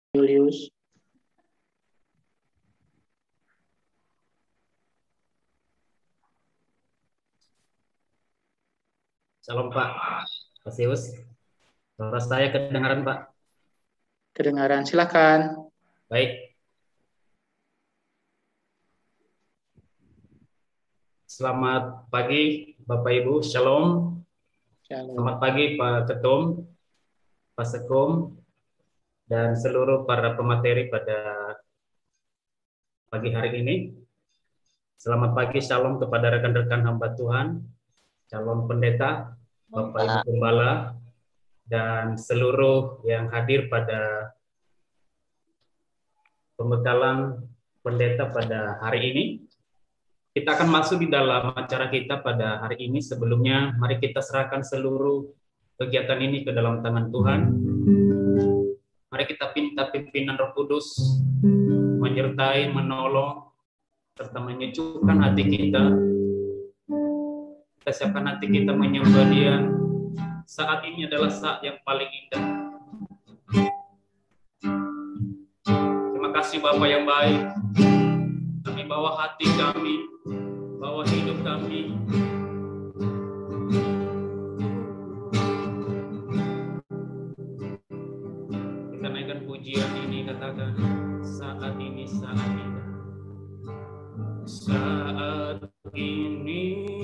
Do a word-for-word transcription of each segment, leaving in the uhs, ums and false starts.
Julius. Salam Pak Pasius. Suara saya kedengaran Pak? Kedengaran, silakan. Baik. Selamat pagi Bapak Ibu, Shalom. Shalom. Selamat pagi Pak Ketum, Pak Sekum, dan seluruh para pemateri pada pagi hari ini. Selamat pagi, Shalom kepada rekan-rekan hamba Tuhan, calon pendeta, Bapak Ibu Gembala, dan seluruh yang hadir pada pembekalan pendeta pada hari ini. Kita akan masuk di dalam acara kita pada hari ini. Sebelumnya, mari kita serahkan seluruh kegiatan ini ke dalam tangan Tuhan. Mari kita minta pimpinan Roh Kudus menyertai, menolong, serta menyejukkan hati kita. Kita siapkan hati kita menyembah Dia. Saat ini adalah saat yang paling indah. Terima kasih Bapa yang baik. Kami bawa hati kami, bawa hidup kami. Kita naikkan pujian ini, katakan saat ini saat indah. Saat ini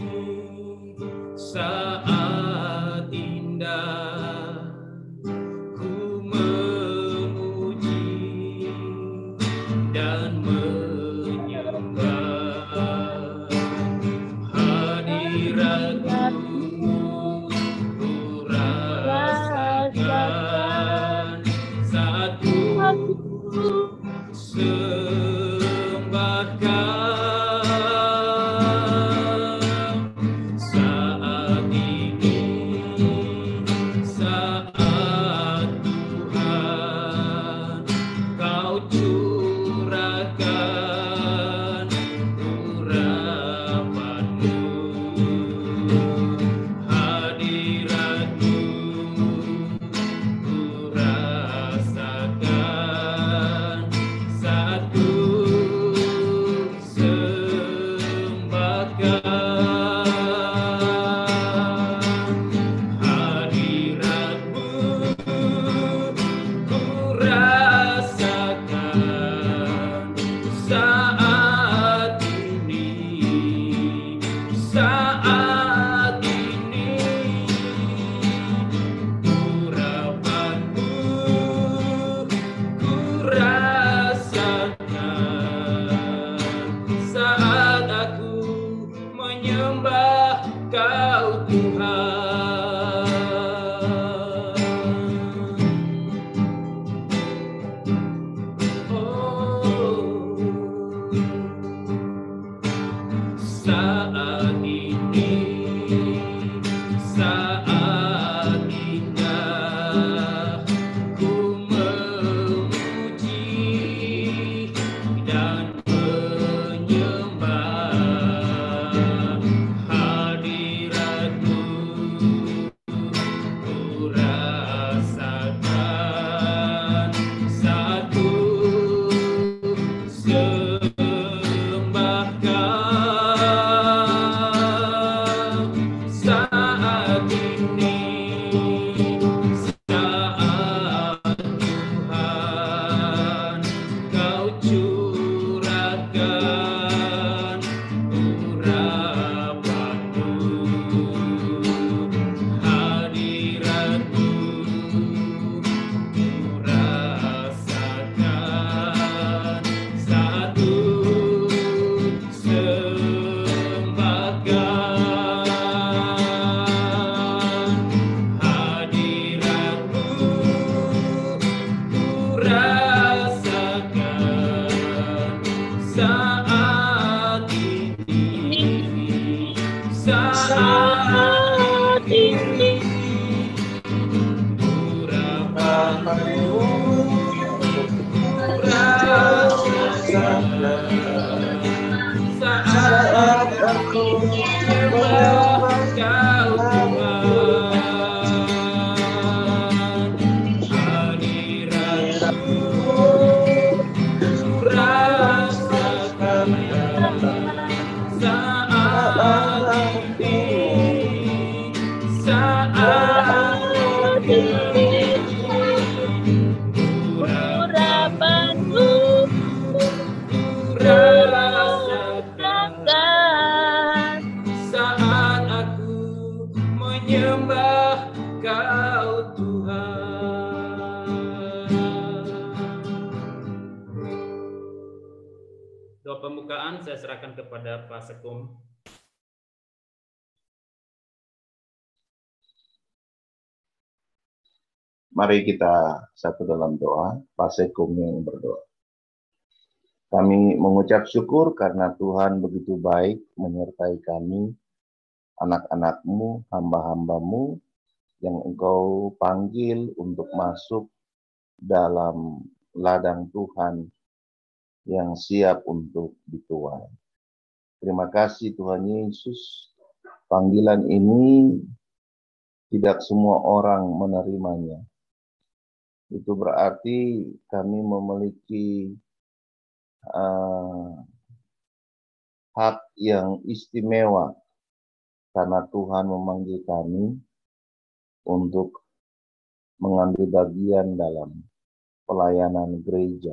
saat indah, ku memuji dan menyembah hadirat-Mu, ku rasakan saat ku sembahkan saat ini. Doa pembukaan saya serahkan kepada Pak Sekum. Mari kita satu dalam doa, Pak Sekum yang berdoa. Kami mengucap syukur karena Tuhan begitu baik menyertai kami, anak-anak-Mu, hamba-hamba-Mu, yang Engkau panggil untuk masuk dalam ladang Tuhan yang siap untuk dituai. Terima kasih Tuhan Yesus, panggilan ini tidak semua orang menerimanya. Itu berarti kami memiliki uh, hak yang istimewa karena Tuhan memanggil kami untuk mengambil bagian dalam pelayanan gereja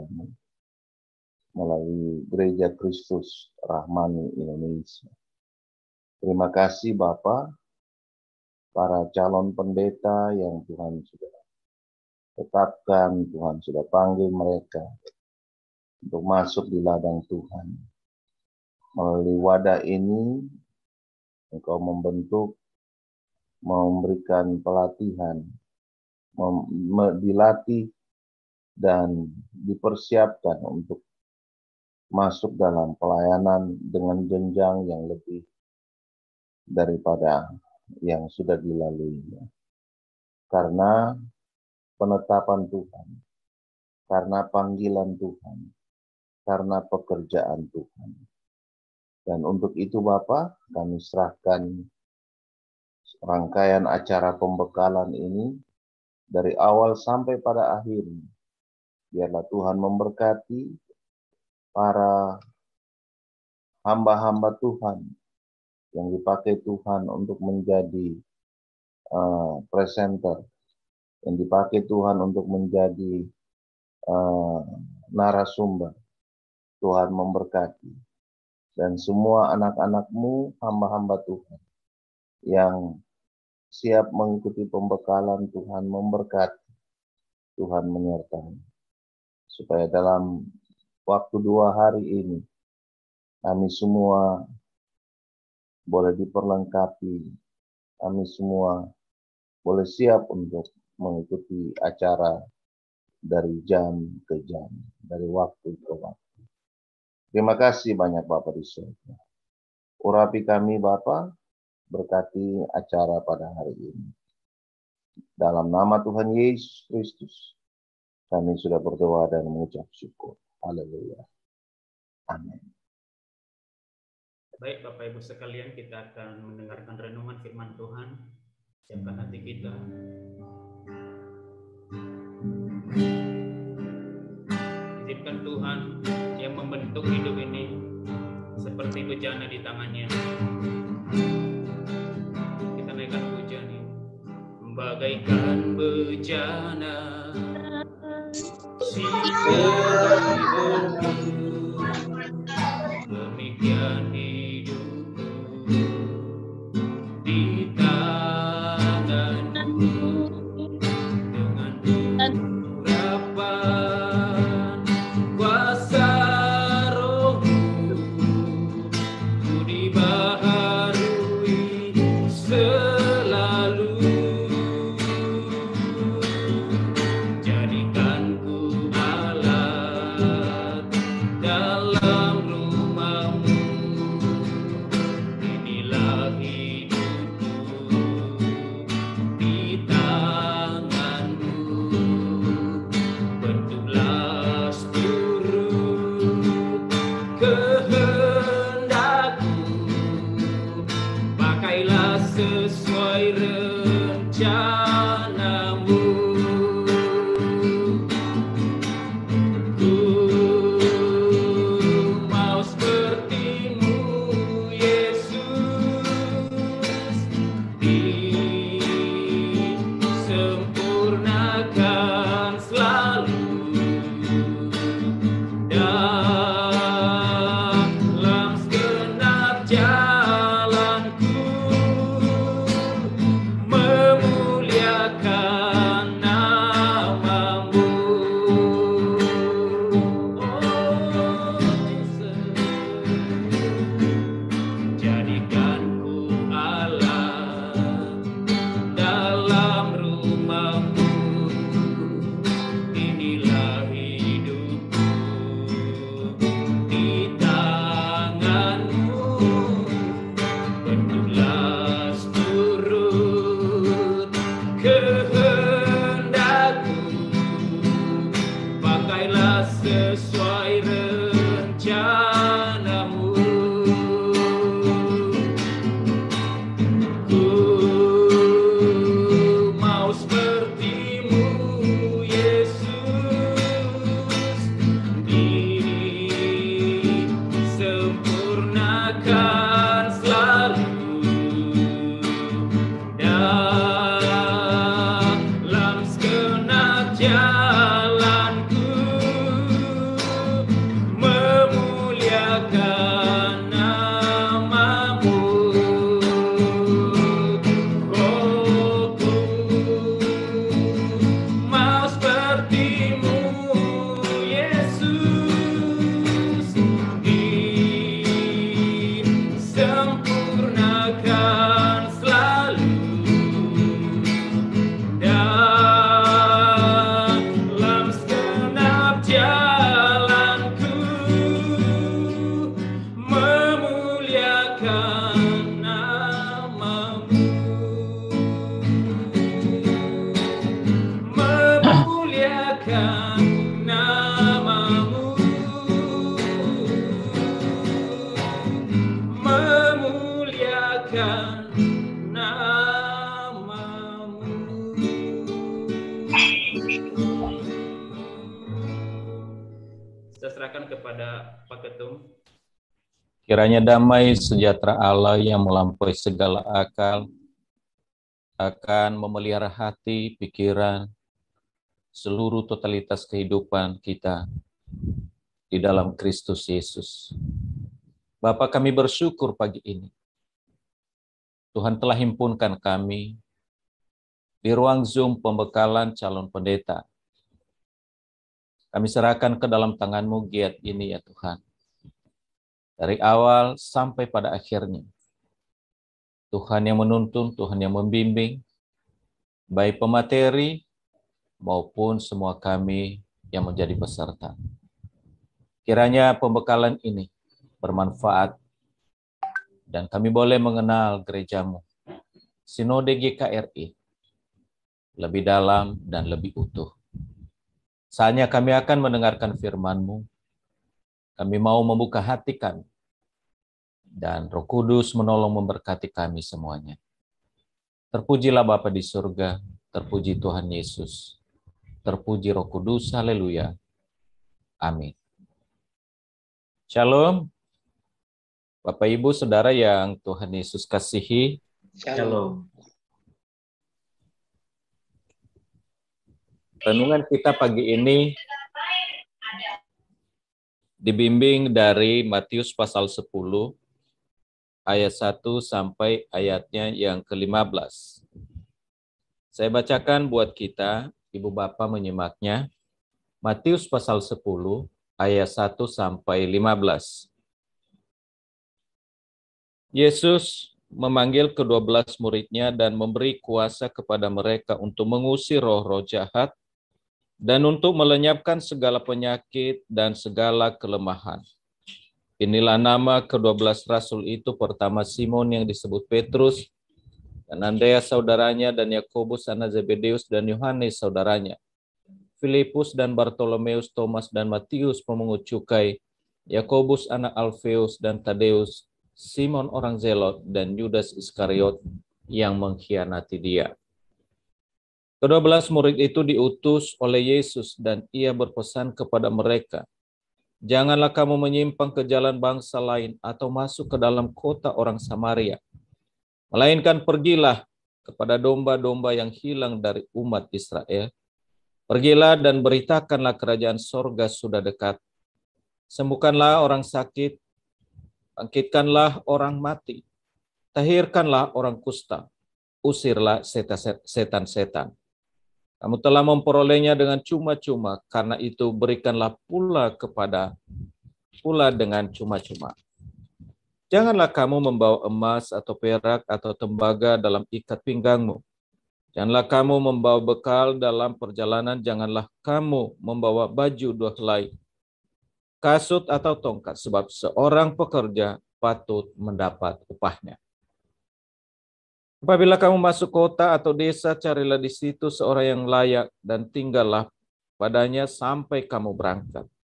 melalui Gereja Kristus Rahmani Indonesia. Terima kasih Bapak, para calon pendeta yang Tuhan sudah tetapkan, Tuhan sudah panggil mereka untuk masuk di ladang Tuhan. Melalui wadah ini, Engkau membentuk, memberikan pelatihan, mem- dilatih, dan dipersiapkan untuk masuk dalam pelayanan dengan jenjang yang lebih daripada yang sudah dilaluinya. Karena penetapan Tuhan, karena panggilan Tuhan, karena pekerjaan Tuhan. Dan untuk itu Bapak, kami serahkan rangkaian acara pembekalan ini dari awal sampai pada akhirnya. Biarlah Tuhan memberkati para hamba-hamba Tuhan yang dipakai Tuhan untuk menjadi uh, presenter, yang dipakai Tuhan untuk menjadi uh, narasumber. Tuhan memberkati. Dan semua anak-anak-Mu, hamba-hamba Tuhan, yang siap mengikuti pembekalan, Tuhan memberkati. Tuhan menyertai. Supaya dalam waktu dua hari ini, kami semua boleh diperlengkapi, kami semua boleh siap untuk mengikuti acara dari jam ke jam, dari waktu ke waktu. Terima kasih banyak Bapak di surga. Urapi kami Bapak, berkati acara pada hari ini. Dalam nama Tuhan Yesus Kristus, kami sudah berdoa dan mengucap syukur. Haleluya. Amin. Baik Bapak Ibu sekalian, kita akan mendengarkan renungan firman Tuhan. Siapkan hati kita. Izinkan Tuhan yang membentuk hidup ini seperti bejana di tangannya. Kita naikkan pujian ini. Bagaikan bejana sikap hidup, demikian hidupku di tanganmu, dengan urapan kuasa Roh-Mu, ku dibaharui selalu. Jadikan ku alat dalam rumah-Mu, inilah hidupku di tangan-Mu. Bentuklah seturut kehendak-Mu, pakailah sesuai rencana-Mu. Ku mau seperti-Mu, Yesus, disempurnakan selalu. sesuai rencanamu. Ku mau sepertimu, Yesus, disempurnakan selalu dalam segenap jalanku, memuliakan namamu. Oh, ku mau sepertimu, Yesus, disempurnakan selalu dalam segenap jalanku, memuliakan namamu, memuliakan namamu, memuliakan namamu. Saya serahkan kepada Pak Ketum. Kiranya damai sejahtera Allah yang melampaui segala akal akan memelihara hati, pikiran, seluruh totalitas kehidupan kita di dalam Kristus Yesus. Bapa, kami bersyukur pagi ini. Tuhan telah himpunkan kami di ruang Zoom pembekalan calon pendeta. Kami serahkan ke dalam tangan-Mu giat ini ya Tuhan. Dari awal sampai pada akhirnya. Tuhan yang menuntun, Tuhan yang membimbing, baik pemateri maupun semua kami yang menjadi peserta. Kiranya pembekalan ini bermanfaat dan kami boleh mengenal gereja-Mu, Sinode G K R I, lebih dalam dan lebih utuh. Saatnya kami akan mendengarkan firman-Mu. Kami mau membuka hati kami. Dan Roh Kudus menolong memberkati kami semuanya. Terpujilah Bapa di surga, terpuji Tuhan Yesus, terpuji Roh Kudus, haleluya. Amin. Shalom. Bapak Ibu Saudara yang Tuhan Yesus kasihi. Shalom. Renungan kita pagi ini dibimbing dari Matius pasal sepuluh, ayat satu sampai ayatnya yang kelima belas. Saya bacakan buat kita, Ibu Bapak menyimaknya. Matius pasal sepuluh, ayat satu sampai lima belas. Yesus memanggil kedua belas muridnya dan memberi kuasa kepada mereka untuk mengusir roh-roh jahat dan untuk melenyapkan segala penyakit dan segala kelemahan. Inilah nama kedua belas rasul itu, pertama Simon yang disebut Petrus, dan Andreas saudaranya, dan Yakobus anak Zebedeus, dan Yohanes saudaranya, Filipus dan Bartolomeus, Thomas dan Matius pemungut cukai, Yakobus anak Alfeus dan Tadeus, Simon orang Zelot, dan Yudas Iskariot yang mengkhianati dia. Kedua belas murid itu diutus oleh Yesus dan ia berpesan kepada mereka, janganlah kamu menyimpang ke jalan bangsa lain atau masuk ke dalam kota orang Samaria, melainkan pergilah kepada domba-domba yang hilang dari umat Israel. Pergilah dan beritakanlah kerajaan sorga sudah dekat. Sembuhkanlah orang sakit, bangkitkanlah orang mati, tahirkanlah orang kusta, usirlah setan-setan. Kamu telah memperolehnya dengan cuma-cuma, karena itu berikanlah pula kepada pula dengan cuma-cuma. Janganlah kamu membawa emas atau perak atau tembaga dalam ikat pinggangmu. Janganlah kamu membawa bekal dalam perjalanan, janganlah kamu membawa baju dua helai, kasut atau tongkat, sebab seorang pekerja patut mendapat upahnya. Apabila kamu masuk kota atau desa, carilah di situ seorang yang layak dan tinggallah padanya sampai kamu berangkat.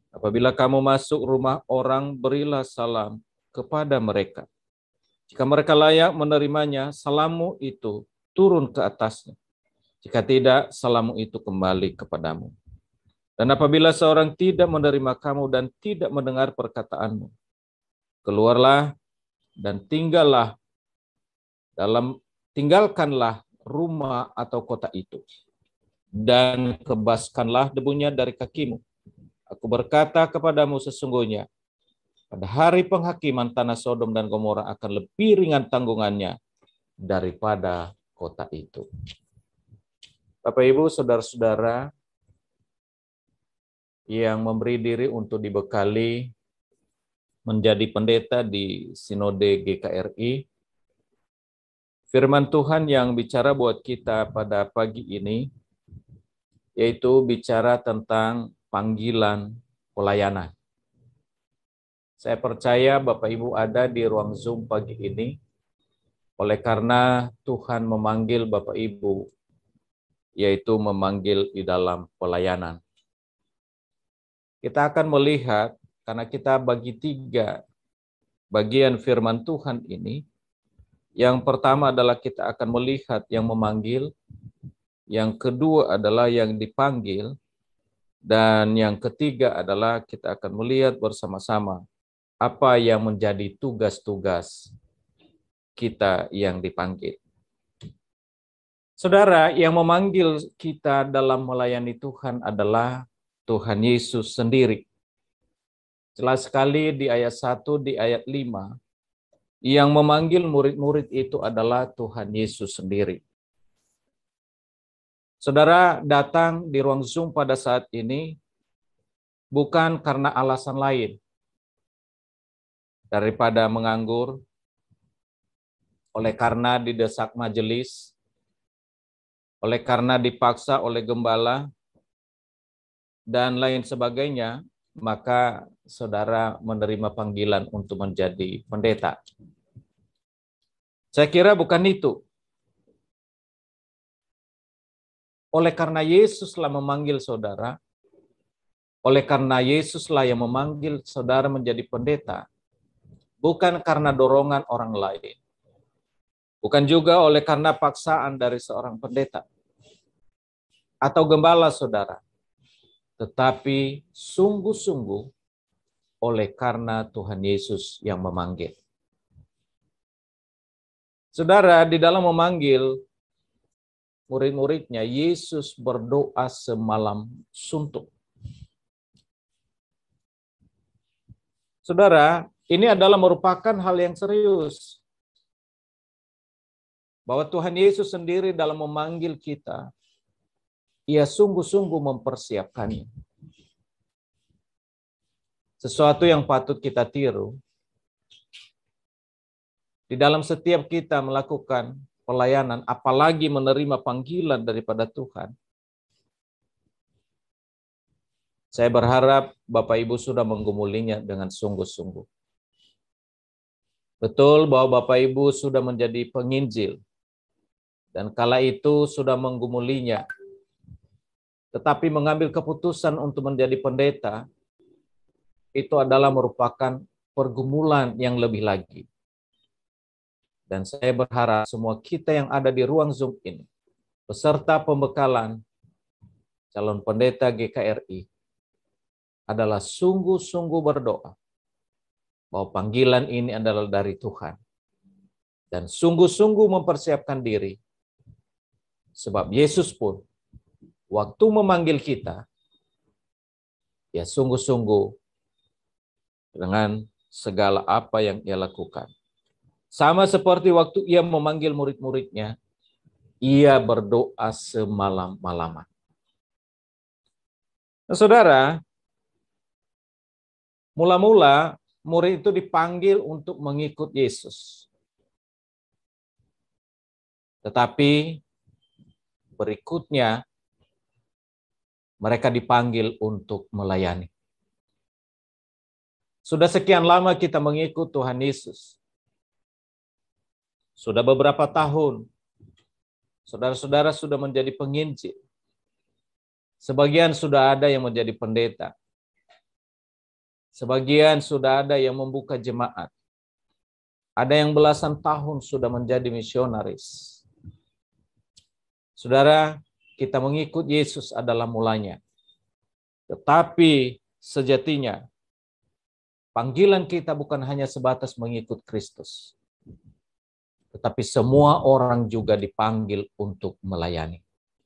Apabila kamu masuk rumah orang, berilah salam kepada mereka. Jika mereka layak menerimanya, salammu itu turun ke atasnya. Jika tidak, salammu itu kembali kepadamu. Dan apabila seorang tidak menerima kamu dan tidak mendengar perkataanmu, keluarlah dan tinggallah dalam tinggalkanlah rumah atau kota itu, dan kebaskanlah debunya dari kakimu. Aku berkata kepadamu, sesungguhnya pada hari penghakiman tanah Sodom dan Gomora akan lebih ringan tanggungannya daripada kota itu. Bapak, Ibu, saudara-saudara yang memberi diri untuk dibekali menjadi pendeta di Sinode G K R I, firman Tuhan yang bicara buat kita pada pagi ini, yaitu bicara tentang panggilan pelayanan. Saya percaya Bapak Ibu ada di ruang Zoom pagi ini, oleh karena Tuhan memanggil Bapak Ibu, yaitu memanggil di dalam pelayanan. Kita akan melihat, karena kita bagi tiga bagian firman Tuhan ini. Yang pertama adalah kita akan melihat yang memanggil, yang kedua adalah yang dipanggil, dan yang ketiga adalah kita akan melihat bersama-sama apa yang menjadi tugas-tugas kita yang dipanggil. Saudara, yang memanggil kita dalam melayani Tuhan adalah Tuhan Yesus sendiri. Jelas sekali di ayat satu, di ayat lima, yang memanggil murid-murid itu adalah Tuhan Yesus sendiri. Saudara datang di ruang Zoom pada saat ini bukan karena alasan lain daripada menganggur, oleh karena didesak majelis, oleh karena dipaksa oleh gembala, dan lain sebagainya, maka saudara menerima panggilan untuk menjadi pendeta. Saya kira bukan itu. Oleh karena Yesuslah memanggil saudara, oleh karena Yesuslah yang memanggil saudara menjadi pendeta, bukan karena dorongan orang lain. Bukan juga oleh karena paksaan dari seorang pendeta atau gembala saudara, tetapi sungguh-sungguh oleh karena Tuhan Yesus yang memanggil. Saudara, di dalam memanggil murid-muridnya, Yesus berdoa semalam suntuk. Saudara, ini adalah merupakan hal yang serius. Bahwa Tuhan Yesus sendiri dalam memanggil kita, Ia sungguh-sungguh mempersiapkannya. Sesuatu yang patut kita tiru. Di dalam setiap kita melakukan pelayanan, apalagi menerima panggilan daripada Tuhan. Saya berharap Bapak Ibu sudah menggumulinya dengan sungguh-sungguh. Betul bahwa Bapak Ibu sudah menjadi penginjil, dan kala itu sudah menggumulinya. Tetapi mengambil keputusan untuk menjadi pendeta, itu adalah merupakan pergumulan yang lebih lagi. Dan saya berharap semua kita yang ada di ruang Zoom ini, beserta pembekalan calon pendeta G K R I, adalah sungguh-sungguh berdoa bahwa panggilan ini adalah dari Tuhan. Dan sungguh-sungguh mempersiapkan diri. Sebab Yesus pun, waktu memanggil kita, ya sungguh-sungguh dengan segala apa yang Ia lakukan. Sama seperti waktu Ia memanggil murid-muridnya, Ia berdoa semalam-malaman. Nah, saudara, mula-mula murid itu dipanggil untuk mengikut Yesus. Tetapi berikutnya mereka dipanggil untuk melayani. Sudah sekian lama kita mengikut Tuhan Yesus. Sudah beberapa tahun, saudara-saudara sudah menjadi penginjil. Sebagian sudah ada yang menjadi pendeta. Sebagian sudah ada yang membuka jemaat. Ada yang belasan tahun sudah menjadi misionaris. Saudara, kita mengikut Yesus adalah mulanya. Tetapi sejatinya, panggilan kita bukan hanya sebatas mengikut Kristus. Tetapi semua orang juga dipanggil untuk melayani.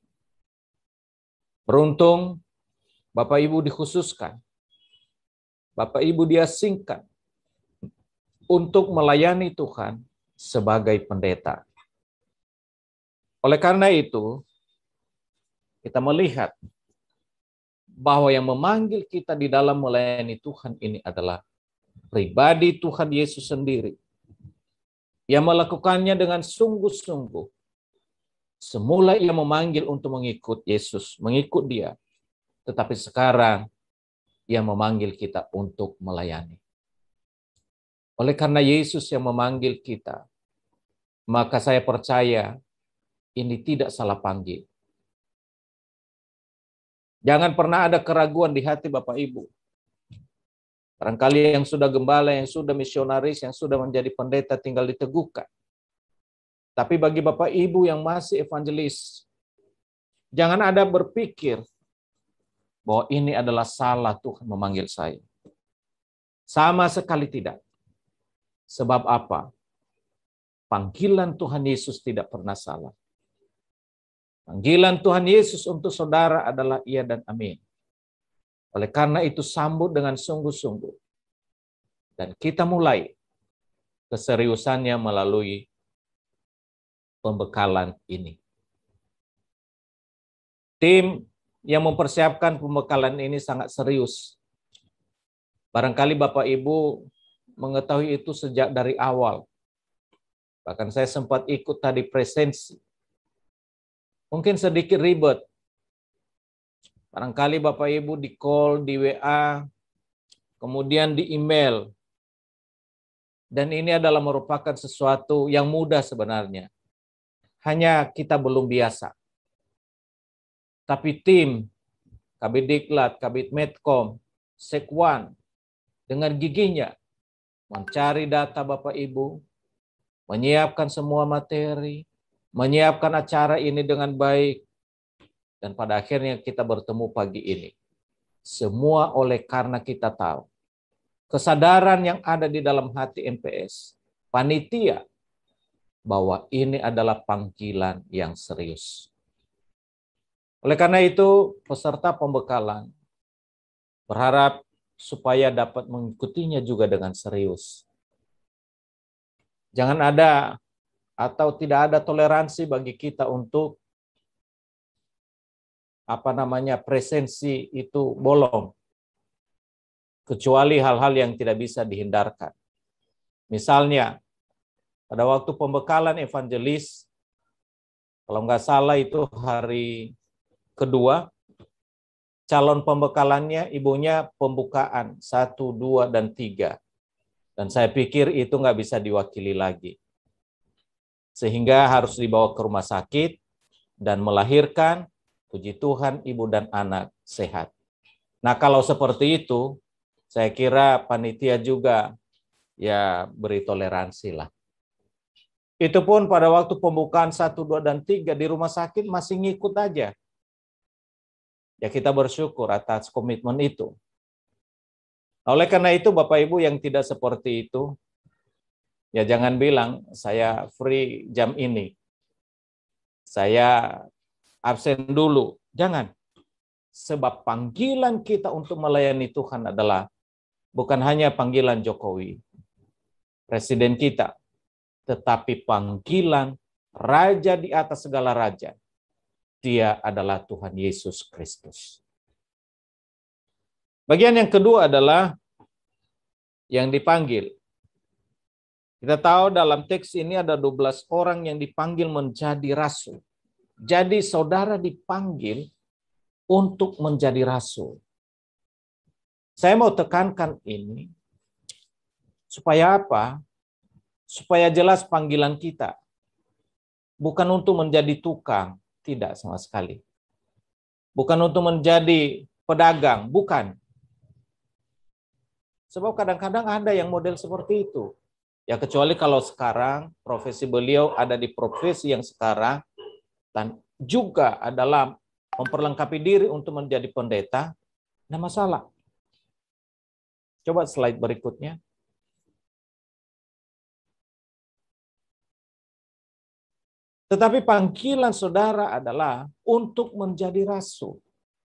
Beruntung, Bapak Ibu dikhususkan, Bapak Ibu diasingkan untuk melayani Tuhan sebagai pendeta. Oleh karena itu, kita melihat bahwa yang memanggil kita di dalam melayani Tuhan ini adalah pribadi Tuhan Yesus sendiri, yang melakukannya dengan sungguh-sungguh. Semula ia memanggil untuk mengikut Yesus, mengikut Dia. Tetapi sekarang ia memanggil kita untuk melayani. Oleh karena Yesus yang memanggil kita, maka saya percaya ini tidak salah panggil. Jangan pernah ada keraguan di hati Bapak Ibu. Barangkali yang sudah gembala, yang sudah misionaris, yang sudah menjadi pendeta tinggal diteguhkan. Tapi bagi Bapak Ibu yang masih evangelis, jangan ada berpikir bahwa ini adalah salah Tuhan memanggil saya. Sama sekali tidak. Sebab apa? Panggilan Tuhan Yesus tidak pernah salah. Panggilan Tuhan Yesus untuk saudara adalah iya dan amin. Oleh karena itu sambut dengan sungguh-sungguh. Dan kita mulai keseriusannya melalui pembekalan ini. Tim yang mempersiapkan pembekalan ini sangat serius. Barangkali Bapak Ibu mengetahui itu sejak dari awal. Bahkan saya sempat ikut tadi presensi. Mungkin sedikit ribet. Barangkali Bapak Ibu di call, di W A, kemudian di email. Dan ini adalah merupakan sesuatu yang mudah sebenarnya. Hanya kita belum biasa. Tapi tim, Kabid Diklat, Kabid Medcom, Sekwan, dengan giginya mencari data Bapak Ibu, menyiapkan semua materi, menyiapkan acara ini dengan baik, dan pada akhirnya kita bertemu pagi ini. Semua oleh karena kita tahu kesadaran yang ada di dalam hati M P S, panitia, bahwa ini adalah panggilan yang serius. Oleh karena itu, peserta pembekalan berharap supaya dapat mengikutinya juga dengan serius. Jangan ada atau tidak ada toleransi bagi kita untuk apa namanya presensi itu bolong, kecuali hal-hal yang tidak bisa dihindarkan. Misalnya, pada waktu pembekalan evangelis, kalau nggak salah itu hari kedua, calon pembekalannya ibunya pembukaan satu, dua, dan tiga. Dan saya pikir itu nggak bisa diwakili lagi. Sehingga harus dibawa ke rumah sakit dan melahirkan, puji Tuhan, ibu dan anak sehat. Nah kalau seperti itu, saya kira panitia juga ya beri toleransi lah. Itu pun pada waktu pembukaan satu, dua, dan tiga di rumah sakit masih ngikut aja. Ya kita bersyukur atas komitmen itu. Oleh karena itu Bapak Ibu yang tidak seperti itu, ya jangan bilang saya free jam ini. Saya absen dulu. Jangan. Sebab panggilan kita untuk melayani Tuhan adalah bukan hanya panggilan Jokowi, presiden kita, tetapi panggilan Raja di atas segala raja. Dia adalah Tuhan Yesus Kristus. Bagian yang kedua adalah yang dipanggil. Kita tahu dalam teks ini ada dua belas orang yang dipanggil menjadi rasul. Jadi saudara dipanggil untuk menjadi rasul. Saya mau tekankan ini supaya apa? Supaya jelas panggilan kita. Bukan untuk menjadi tukang. Tidak sama sekali. Bukan untuk menjadi pedagang, bukan. Sebab kadang-kadang ada yang model seperti itu. Ya kecuali kalau sekarang profesi beliau ada di profesi yang sekarang dan juga adalah memperlengkapi diri untuk menjadi pendeta, tidak masalah. Coba slide berikutnya. Tetapi panggilan saudara adalah untuk menjadi rasul.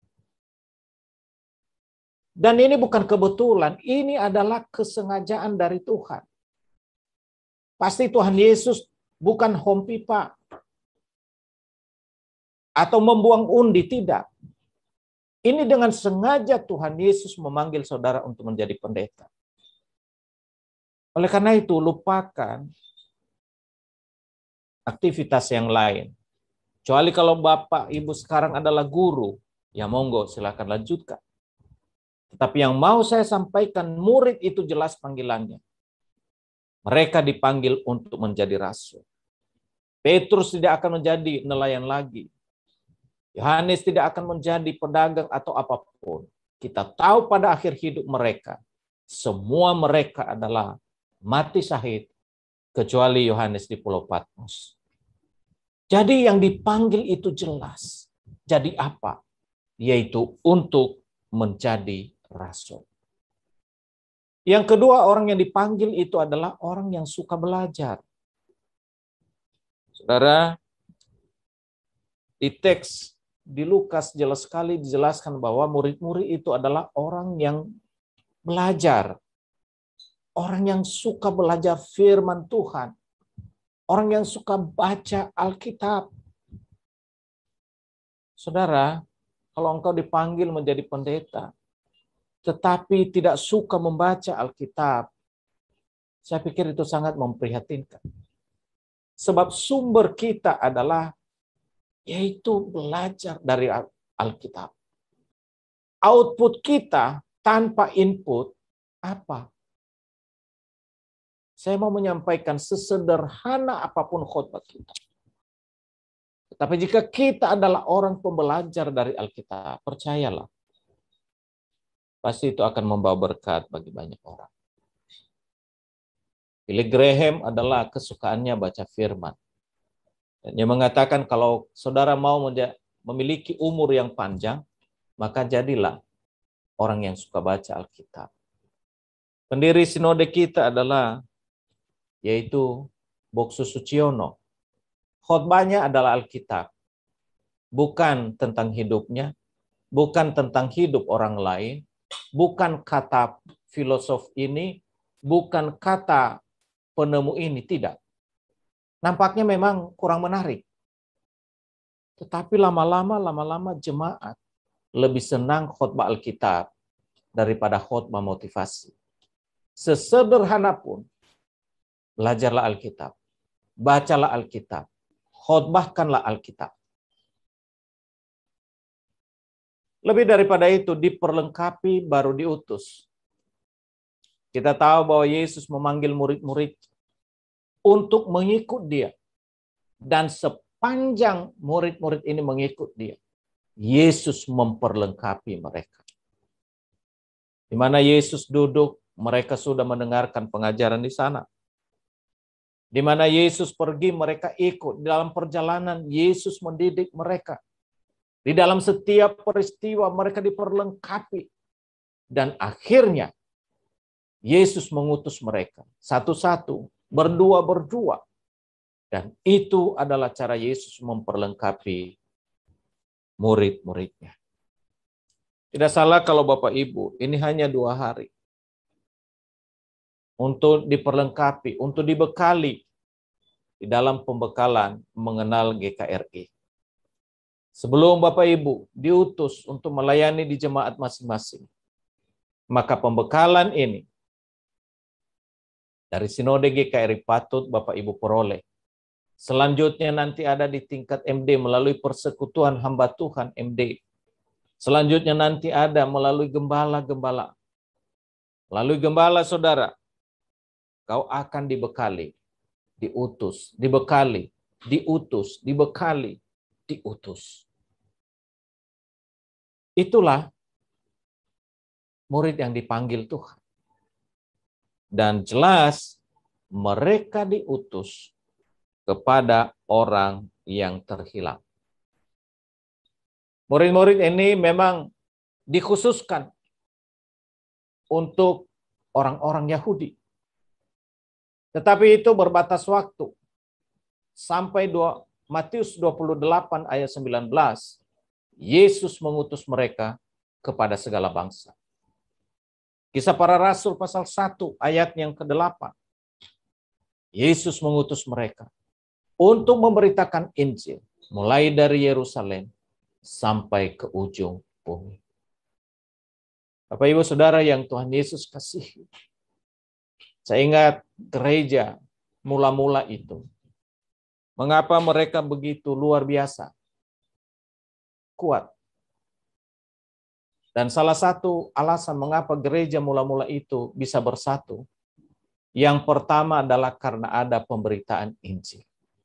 Dan ini bukan kebetulan, ini adalah kesengajaan dari Tuhan. Pasti Tuhan Yesus bukan home pipa atau membuang undi, tidak. Ini dengan sengaja Tuhan Yesus memanggil saudara untuk menjadi pendeta. Oleh karena itu, lupakan aktivitas yang lain. Kecuali kalau Bapak, Ibu sekarang adalah guru, ya monggo silakan lanjutkan. Tetapi yang mau saya sampaikan, murid itu jelas panggilannya. Mereka dipanggil untuk menjadi rasul. Petrus tidak akan menjadi nelayan lagi. Yohanes tidak akan menjadi pedagang atau apapun. Kita tahu pada akhir hidup mereka, semua mereka adalah mati syahid, kecuali Yohanes di Pulau Patmos. Jadi yang dipanggil itu jelas. Jadi apa? Yaitu untuk menjadi rasul. Yang kedua, orang yang dipanggil itu adalah orang yang suka belajar. Saudara, di teks di Lukas jelas sekali dijelaskan bahwa murid-murid itu adalah orang yang belajar. Orang yang suka belajar firman Tuhan. Orang yang suka baca Alkitab. Saudara, kalau engkau dipanggil menjadi pendeta, tetapi tidak suka membaca Alkitab, saya pikir itu sangat memprihatinkan. Sebab sumber kita adalah yaitu belajar dari Alkitab. Output kita tanpa input apa? Saya mau menyampaikan sesederhana apapun khotbah kita. Tapi jika kita adalah orang pembelajar dari Alkitab, percayalah, pasti itu akan membawa berkat bagi banyak orang. Billy Graham adalah kesukaannya baca firman. Dan dia mengatakan kalau saudara mau memiliki umur yang panjang, maka jadilah orang yang suka baca Alkitab. Pendiri sinode kita adalah yaitu Boksu Suciono. Khotbahnya adalah Alkitab. Bukan tentang hidupnya, bukan tentang hidup orang lain, bukan kata filosof ini, bukan kata penemu ini, tidak. Nampaknya memang kurang menarik. Tetapi lama-lama, lama-lama jemaat lebih senang khotbah Alkitab daripada khotbah motivasi. Sesederhana pun, belajarlah Alkitab, bacalah Alkitab, khotbahkanlah Alkitab. Lebih daripada itu, diperlengkapi baru diutus. Kita tahu bahwa Yesus memanggil murid-murid untuk mengikut dia. Dan sepanjang murid-murid ini mengikut dia, Yesus memperlengkapi mereka. Di mana Yesus duduk, mereka sudah mendengarkan pengajaran di sana. Di mana Yesus pergi, mereka ikut. Di dalam perjalanan, Yesus mendidik mereka. Di dalam setiap peristiwa, mereka diperlengkapi. Dan akhirnya, Yesus mengutus mereka. Satu-satu, berdua-berdua. Dan itu adalah cara Yesus memperlengkapi murid-muridnya. Tidak salah kalau Bapak Ibu, ini hanya dua hari. Untuk diperlengkapi, untuk dibekali di dalam pembekalan mengenal G K R I. Sebelum Bapak Ibu diutus untuk melayani di jemaat masing-masing, maka pembekalan ini dari Sinode G K R I patut Bapak Ibu peroleh. Selanjutnya nanti ada di tingkat M D melalui persekutuan hamba Tuhan M D. Selanjutnya nanti ada melalui gembala-gembala. Melalui gembala saudara, kau akan dibekali, diutus, dibekali, diutus, dibekali, diutus. Itulah murid yang dipanggil Tuhan. Dan jelas mereka diutus kepada orang yang terhilang. Murid-murid ini memang dikhususkan untuk orang-orang Yahudi. Tetapi itu berbatas waktu. Sampai Matius dua puluh delapan ayat sembilan belas, Yesus mengutus mereka kepada segala bangsa. Kisah Para Rasul pasal satu ayat yang kedelapan. Yesus mengutus mereka untuk memberitakan Injil mulai dari Yerusalem sampai ke ujung bumi. Bapak Ibu Saudara yang Tuhan Yesus kasihi. Saya ingat gereja mula-mula itu. Mengapa mereka begitu luar biasa? Kuat. Dan salah satu alasan mengapa gereja mula-mula itu bisa bersatu, yang pertama adalah karena ada pemberitaan Injil.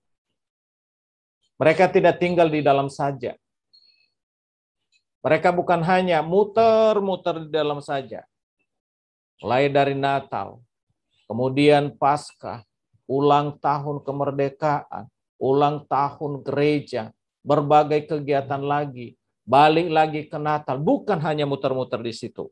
Mereka tidak tinggal di dalam saja. Mereka bukan hanya muter-muter di dalam saja. Mulai dari Natal, kemudian Paskah, ulang tahun kemerdekaan, ulang tahun gereja, berbagai kegiatan lagi, balik lagi ke Natal, bukan hanya muter-muter di situ.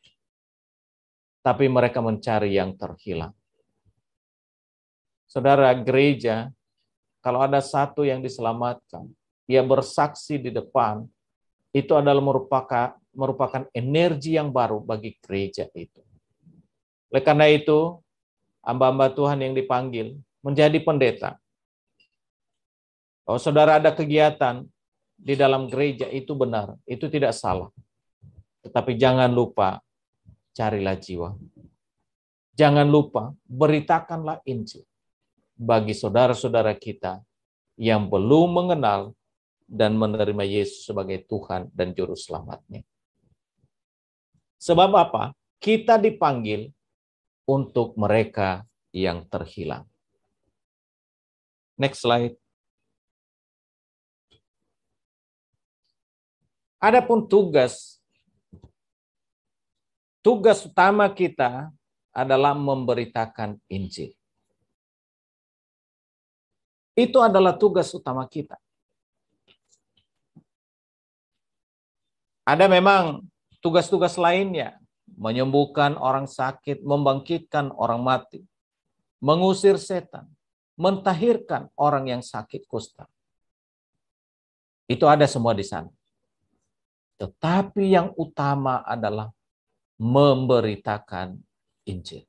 Tapi mereka mencari yang terhilang. Saudara, gereja, kalau ada satu yang diselamatkan, ia bersaksi di depan, itu adalah merupakan merupakan energi yang baru bagi gereja itu. Oleh karena itu, hamba-hamba Tuhan yang dipanggil menjadi pendeta. Kalau saudara ada kegiatan di dalam gereja itu benar, itu tidak salah. Tetapi jangan lupa, carilah jiwa. Jangan lupa, beritakanlah Injil bagi saudara-saudara kita yang belum mengenal dan menerima Yesus sebagai Tuhan dan Juru Selamatnya. Sebab apa? Kita dipanggil untuk mereka yang terhilang. Next slide. Adapun tugas, tugas utama kita adalah memberitakan Injil. Itu adalah tugas utama kita. Ada memang tugas-tugas lainnya, menyembuhkan orang sakit, membangkitkan orang mati, mengusir setan, mentahirkan orang yang sakit kusta. Itu ada semua di sana. Tetapi yang utama adalah memberitakan Injil.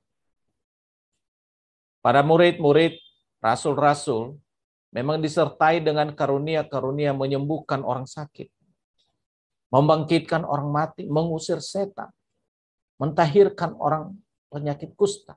Para murid-murid, rasul-rasul, memang disertai dengan karunia-karunia menyembuhkan orang sakit, membangkitkan orang mati, mengusir setan, mentahirkan orang penyakit kusta.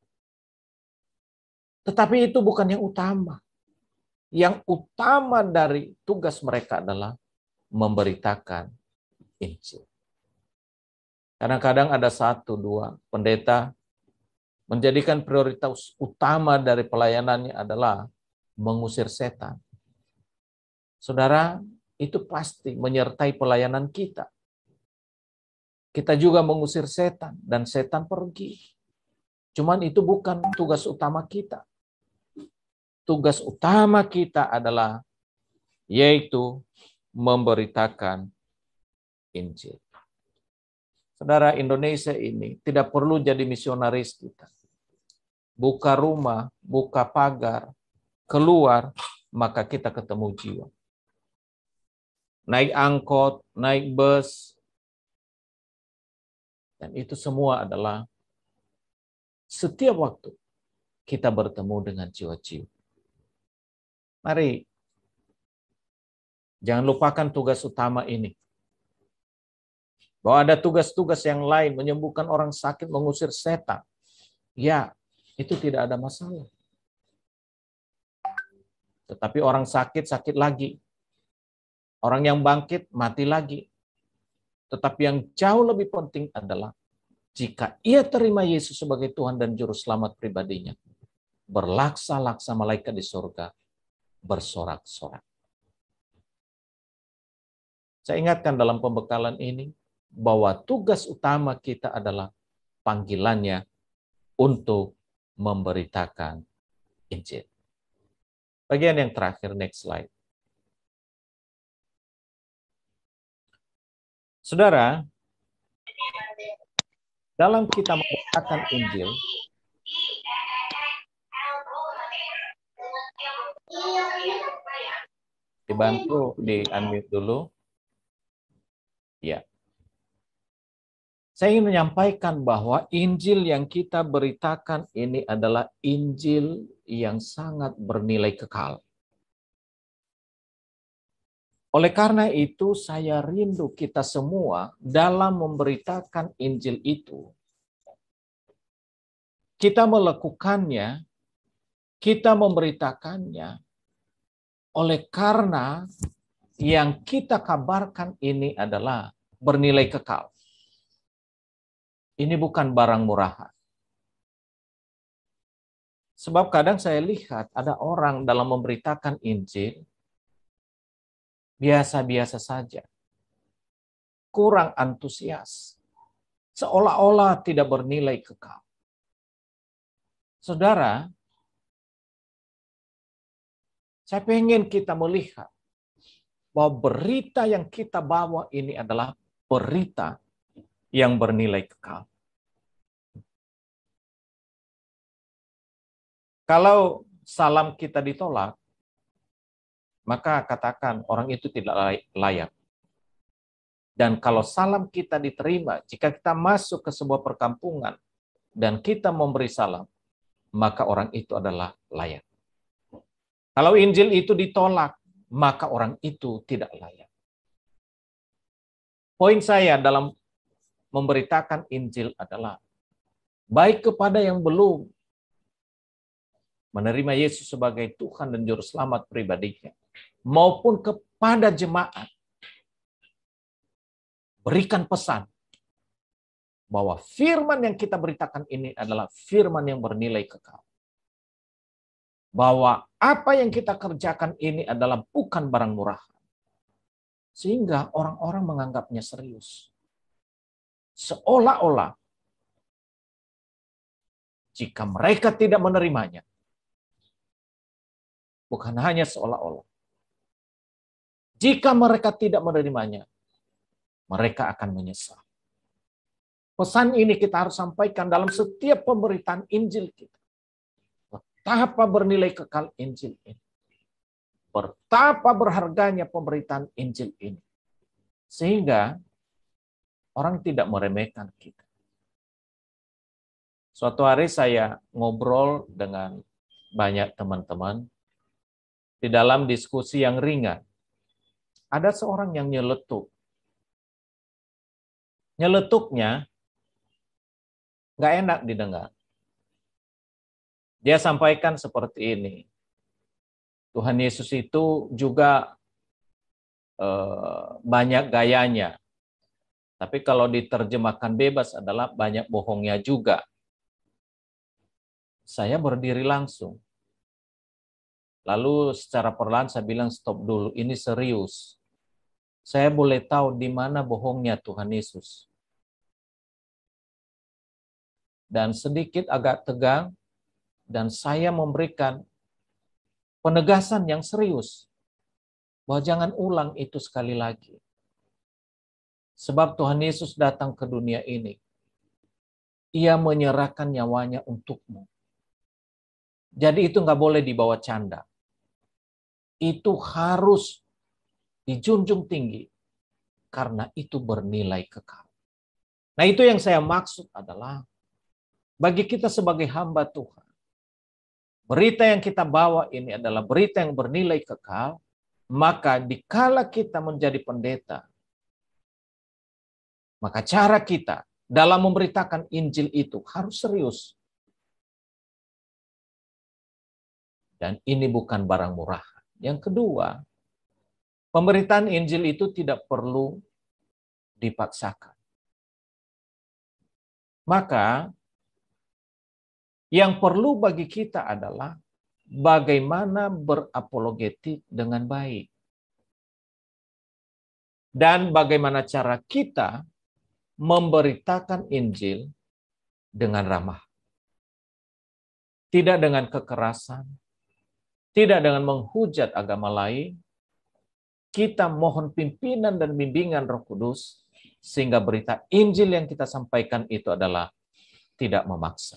Tetapi itu bukan yang utama. Yang utama dari tugas mereka adalah memberitakan Injil. Kadang-kadang ada satu, dua pendeta menjadikan prioritas utama dari pelayanannya adalah mengusir setan. Saudara, itu pasti menyertai pelayanan kita. Kita juga mengusir setan dan setan pergi. Cuman itu bukan tugas utama kita. Tugas utama kita adalah yaitu memberitakan Injil. Saudara, Indonesia ini tidak perlu jadi misionaris kita. Buka rumah, buka pagar, keluar, maka kita ketemu jiwa. Naik angkot, naik bus, dan itu semua adalah setiap waktu kita bertemu dengan jiwa-jiwa. Mari, jangan lupakan tugas utama ini. Bahwa ada tugas-tugas yang lain, menyembuhkan orang sakit, mengusir setan. Ya, itu tidak ada masalah. Tetapi orang sakit, sakit lagi. Orang yang bangkit, mati lagi. Tetapi yang jauh lebih penting adalah jika ia terima Yesus sebagai Tuhan dan Juru Selamat pribadinya, berlaksa-laksa malaikat di surga, bersorak-sorak. Saya ingatkan dalam pembekalan ini, bahwa tugas utama kita adalah panggilannya untuk memberitakan Injil. Bagian yang terakhir, next slide. Saudara, dalam kita memberitakan Injil, dibantu di unmute dulu. Ya. Saya ingin menyampaikan bahwa Injil yang kita beritakan ini adalah Injil yang sangat bernilai kekal. Oleh karena itu, saya rindu kita semua dalam memberitakan Injil itu. Kita melakukannya, kita memberitakannya, oleh karena yang kita kabarkan ini adalah bernilai kekal. Ini bukan barang murahan. Sebab kadang saya lihat ada orang dalam memberitakan Injil, biasa-biasa saja. Kurang antusias. Seolah-olah tidak bernilai kekal. Saudara, saya pengen kita melihat bahwa berita yang kita bawa ini adalah berita yang bernilai kekal. Kalau salam kita ditolak, maka katakan orang itu tidak layak. Dan kalau salam kita diterima, jika kita masuk ke sebuah perkampungan dan kita memberi salam, maka orang itu adalah layak. Kalau Injil itu ditolak, maka orang itu tidak layak. Poin saya dalam memberitakan Injil adalah baik kepada yang belum menerima Yesus sebagai Tuhan dan Juru Selamat pribadinya, maupun kepada jemaat, berikan pesan bahwa firman yang kita beritakan ini adalah firman yang bernilai kekal. Bahwa apa yang kita kerjakan ini adalah bukan barang murahan. Sehingga orang-orang menganggapnya serius. Seolah-olah jika mereka tidak menerimanya, bukan hanya seolah-olah. Jika mereka tidak menerimanya, mereka akan menyesal. Pesan ini kita harus sampaikan dalam setiap pemberitaan Injil kita. Betapa bernilai kekal Injil ini. Betapa berharganya pemberitaan Injil ini. Sehingga orang tidak meremehkan kita. Suatu hari saya ngobrol dengan banyak teman-teman. Di dalam diskusi yang ringan, ada seorang yang nyeletuk. Nyeletuknya nggak enak didengar. Dia sampaikan seperti ini. Tuhan Yesus itu juga eh, banyak gayanya. Tapi kalau diterjemahkan bebas adalah banyak bohongnya juga. Saya berdiri langsung. Lalu secara perlahan saya bilang stop dulu, ini serius. Saya boleh tahu di mana bohongnya Tuhan Yesus. Dan sedikit agak tegang, dan saya memberikan penegasan yang serius. Bahwa jangan ulang itu sekali lagi. Sebab Tuhan Yesus datang ke dunia ini. Ia menyerahkan nyawanya untukmu. Jadi itu nggak boleh dibawa canda. Itu harus dijunjung tinggi karena itu bernilai kekal. Nah, itu yang saya maksud adalah bagi kita sebagai hamba Tuhan, berita yang kita bawa ini adalah berita yang bernilai kekal, maka dikala kita menjadi pendeta, maka cara kita dalam memberitakan Injil itu harus serius. Dan ini bukan barang murah. Yang kedua, pemberitaan Injil itu tidak perlu dipaksakan. Maka, yang perlu bagi kita adalah bagaimana berapologetik dengan baik. Dan bagaimana cara kita memberitakan Injil dengan ramah. tidak dengan kekerasan, tidak dengan menghujat agama lain. Kita mohon pimpinan dan bimbingan Roh Kudus, sehingga berita Injil yang kita sampaikan itu adalah tidak memaksa.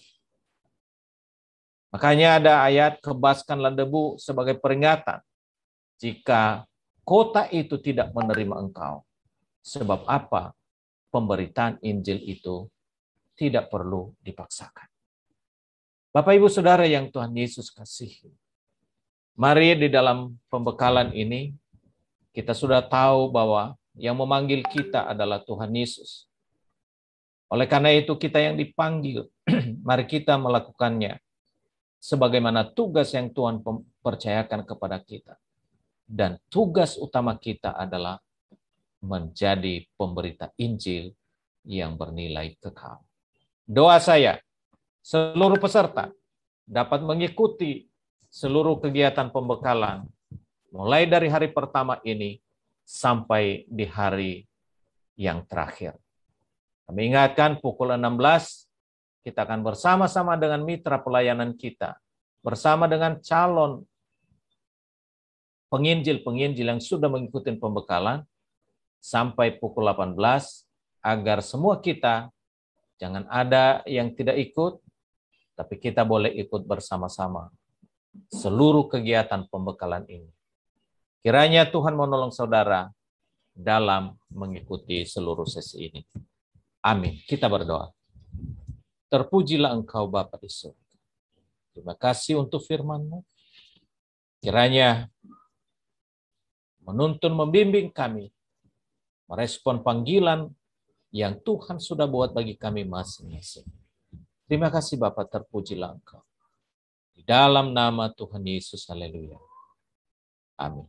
Makanya ada ayat, kebaskanlah debu sebagai peringatan jika kota itu tidak menerima engkau. Sebab apa? Pemberitaan Injil itu tidak perlu dipaksakan. Bapak, Ibu, Saudara yang Tuhan Yesus kasihi, mari di dalam pembekalan ini, kita sudah tahu bahwa yang memanggil kita adalah Tuhan Yesus. Oleh karena itu kita yang dipanggil, mari kita melakukannya sebagaimana tugas yang Tuhan percayakan kepada kita. Dan tugas utama kita adalah menjadi pemberita Injil yang bernilai kekal. Doa saya, seluruh peserta dapat mengikuti seluruh kegiatan pembekalan, mulai dari hari pertama ini sampai di hari yang terakhir. Kami ingatkan pukul enam belas, kita akan bersama-sama dengan mitra pelayanan kita, bersama dengan calon penginjil-penginjil yang sudah mengikuti pembekalan, sampai pukul delapan belas, agar semua kita, jangan ada yang tidak ikut, tapi kita boleh ikut bersama-sama seluruh kegiatan pembekalan ini. Kiranya Tuhan menolong saudara dalam mengikuti seluruh sesi ini. Amin. Kita berdoa. Terpujilah Engkau Bapa di surga. Terima kasih untuk firman-Mu. Kiranya menuntun, membimbing kami, merespon panggilan yang Tuhan sudah buat bagi kami masing-masing. Terima kasih Bapa, terpujilah Engkau. Di dalam nama Tuhan Yesus, haleluya. Amin.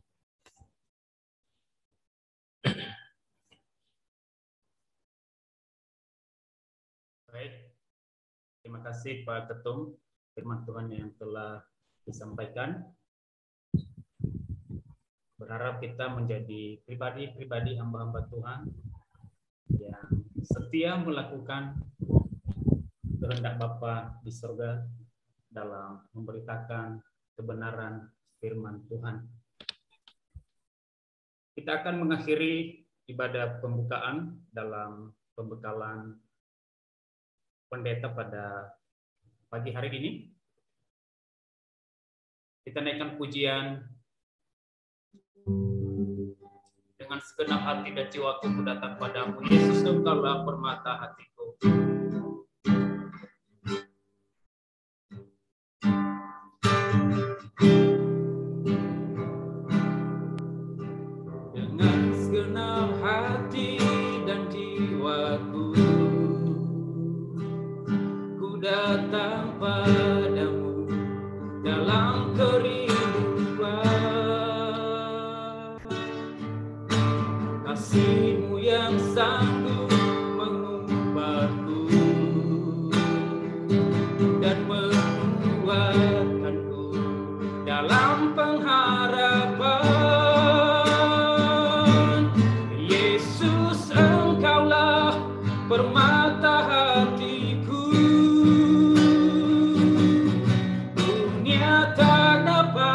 Baik, terima kasih Pak Ketum, firman Tuhan yang telah disampaikan. Berharap kita menjadi pribadi-pribadi hamba-hamba Tuhan yang setia melakukan kehendak Bapa di surga dalam memberitakan kebenaran firman Tuhan. Kita akan mengakhiri ibadah pembukaan dalam pembekalan pendeta pada pagi hari ini. Kita naikkan pujian dengan segenap hati dan jiwaku ku datang padamu, Yesus, Engkaulah permata hatiku. Dengan segenap hati dan jiwaku ku datang padamu dalam kerinduan. Kasih-Mu yang sanggup mengubahku dan menguatkanku dalam pengharapan. Yesus, Engkaulah permata hatiku. Dunia tak dapat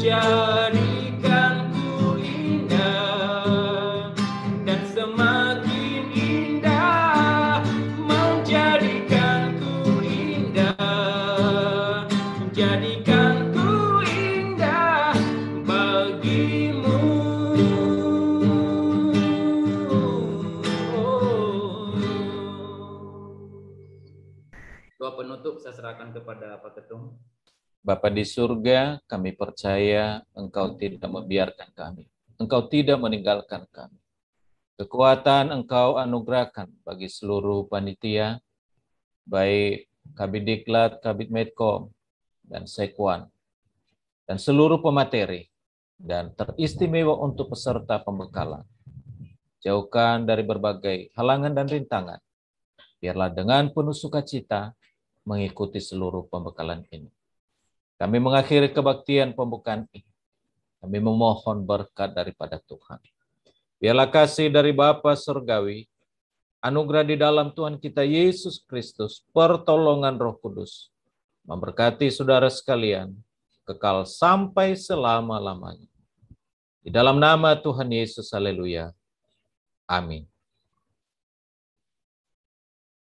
menjadikanku indah, dan semakin indah menjadikanku indah, menjadikanku indah bagimu. Doa penutup saya serahkan kepada Pak Ketum. Bapa di surga, kami percaya Engkau tidak membiarkan kami. Engkau tidak meninggalkan kami. Kekuatan Engkau anugerahkan bagi seluruh panitia, baik Kabid Diklat, Kabid Medkom, dan Sekwan, dan seluruh pemateri, dan teristimewa untuk peserta pembekalan. Jauhkan dari berbagai halangan dan rintangan. Biarlah dengan penuh sukacita mengikuti seluruh pembekalan ini. Kami mengakhiri kebaktian pembukaan ini. Kami memohon berkat daripada Tuhan. Biarlah kasih dari Bapa Surgawi, anugerah di dalam Tuhan kita Yesus Kristus, pertolongan Roh Kudus, memberkati saudara sekalian, kekal sampai selama-lamanya. Di dalam nama Tuhan Yesus, haleluya. Amin.